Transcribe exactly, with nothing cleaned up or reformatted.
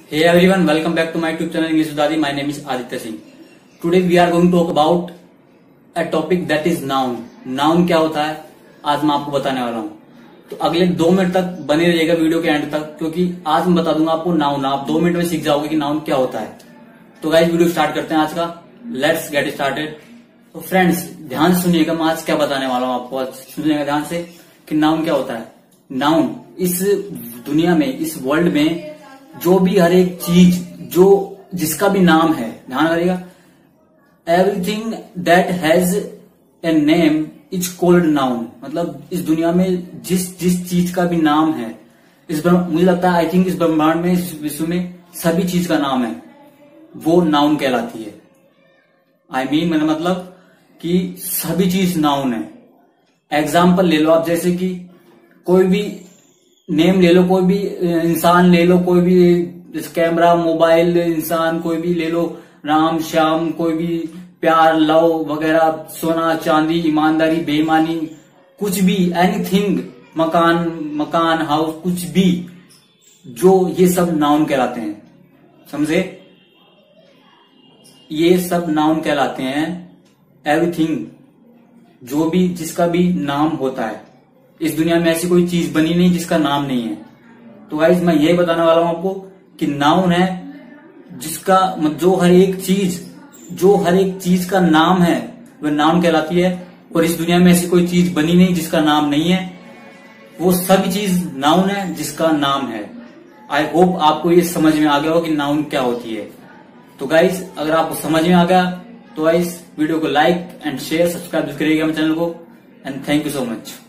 Hey everyone, welcome back to my YouTube channel English with Adi. My name is Aditya Singh. Today we are going to talk about a topic that is noun. Noun क्या होता है आज मैं आपको बताने वाला हूँ। तो अगले दो मिनट तक बने रहिएगा वीडियो के एंड तक, क्योंकि आज मैं बता दूंगा आपको नाउन। आप दो मिनट में सीख जाओगे कि नाउन क्या होता है। तो गाइस वीडियो स्टार्ट करते हैं आज का। Let's get started. तो फ्रेंड्स ध्यान से सुनिएगा, मैं आज क्या बताने वाला हूँ आपको। आज सुनिएगा ध्यान से कि नाउन क्या होता है। नाउन इस दुनिया में, इस वर्ल्ड में जो भी हर एक चीज जो जिसका भी नाम है, ध्यान करिएगा, everything that has a name is called noun. मतलब इस दुनिया में जिस जिस चीज का भी नाम है, इस मुझे लगता है आई थिंक इस ब्रह्मांड में, इस विश्व में सभी चीज का नाम है, वो नाउन कहलाती है। आई I मीन mean, मैंने मतलब कि सभी चीज नाउन है। एग्जाम्पल ले लो आप, जैसे कि कोई भी नेम ले लो, कोई भी इंसान ले लो, कोई भी कैमरा, मोबाइल, इंसान कोई भी ले लो, राम श्याम, कोई भी प्यार, लव वगैरह, सोना चांदी, ईमानदारी, बेईमानी, कुछ भी, एनीथिंग, मकान मकान हाउस, कुछ भी, जो ये सब नाउन कहलाते हैं। समझे? ये सब नाउन कहलाते हैं। एवरीथिंग जो भी जिसका भी नाम होता है। इस दुनिया में ऐसी कोई चीज बनी नहीं जिसका नाम नहीं है। तो गाइस मैं यही बताने वाला हूं आपको कि नाउन है जिसका, जो हर एक चीज जो हर एक चीज का नाम है वह नाउन कहलाती है। और इस दुनिया में ऐसी कोई चीज बनी नहीं जिसका नाम नहीं है। वो सभी चीज नाउन है जिसका नाम है। आई होप आपको ये समझ में आ गया हो कि नाउन क्या होती है। तो गाइस अगर आपको समझ में आ गया तो गाइस वीडियो को लाइक एंड शेयर, सब्सक्राइब करिएगा मेरे चैनल को। And thank you so much.